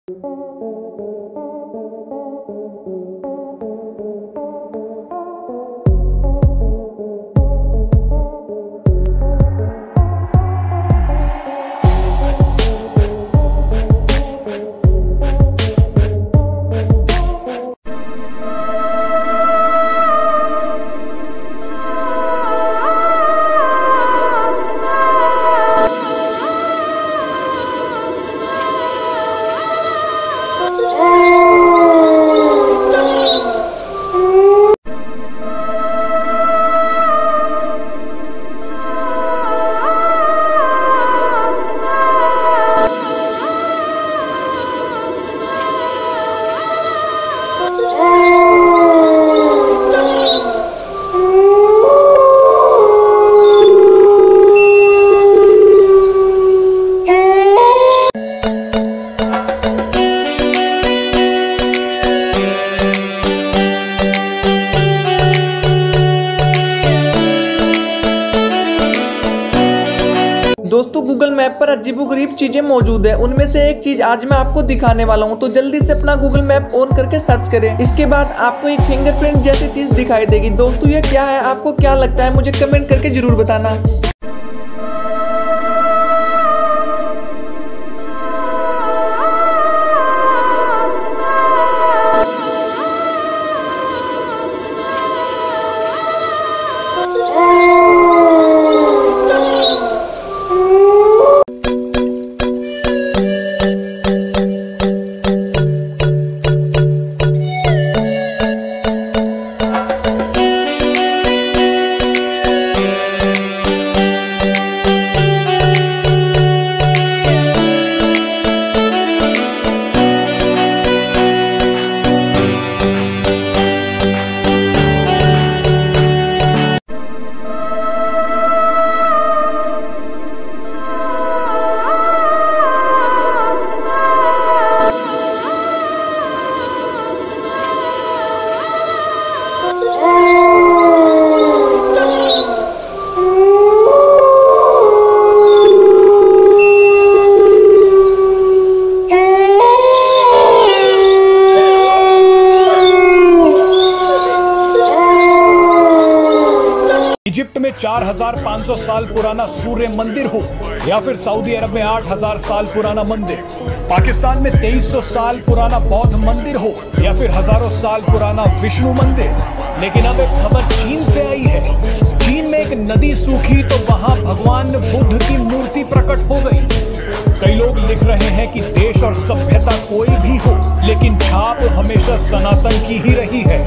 दोस्तों Google map पर अजीबोगरीब चीजें मौजूद है। उनमें से एक चीज आज मैं आपको दिखाने वाला हूं, तो जल्दी से अपना गूगल मैप ऑन करके सर्च करें। इसके बाद आपको एक फिंगरप्रिंट जैसी चीज दिखाई देगी। दोस्तों ये क्या है, आपको क्या लगता है, मुझे कमेंट करके जरूर बताना। इजिप्ट में 4500 साल पुराना सूर्य मंदिर हो, या फिर सऊदी अरब में 8000 साल पुराना मंदिर, पाकिस्तान में 2300 साल पुराना बौद्ध मंदिर हो, या फिर हजारों साल पुराना विष्णु मंदिर। लेकिन अब एक खबर चीन से आई है। चीन में एक नदी सूखी तो वहां भगवान बुद्ध की मूर्ति प्रकट हो गई। कई लोग लिख रहे हैं कि देश और सभ्यता कोई भी हो, लेकिन छाप हमेशा सनातन की ही रही है।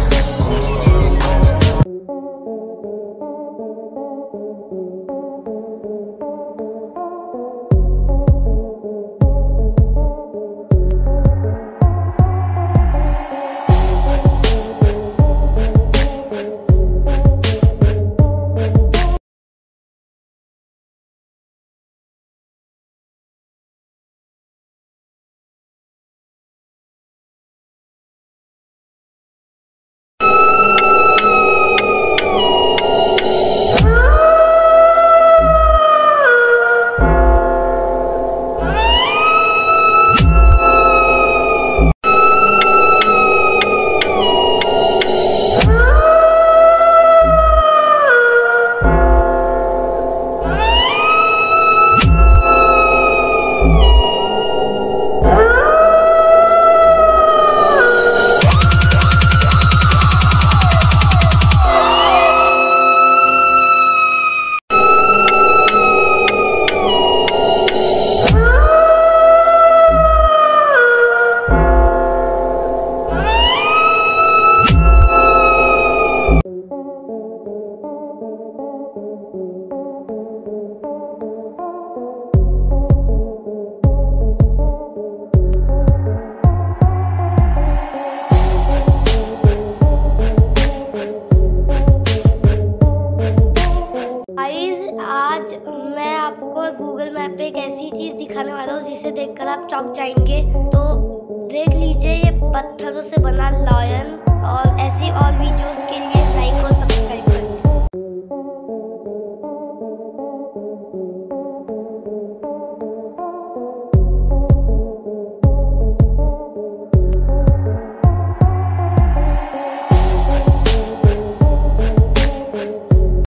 आज मैं आपको गूगल मैप पे एक ऐसी चीज दिखाने वाला हूँ जिसे देखकर आप चौंक जाएंगे। तो देख लीजिए, ये पत्थरों से बना लायन। और ऐसी और वीडियोस के लिए लाइक और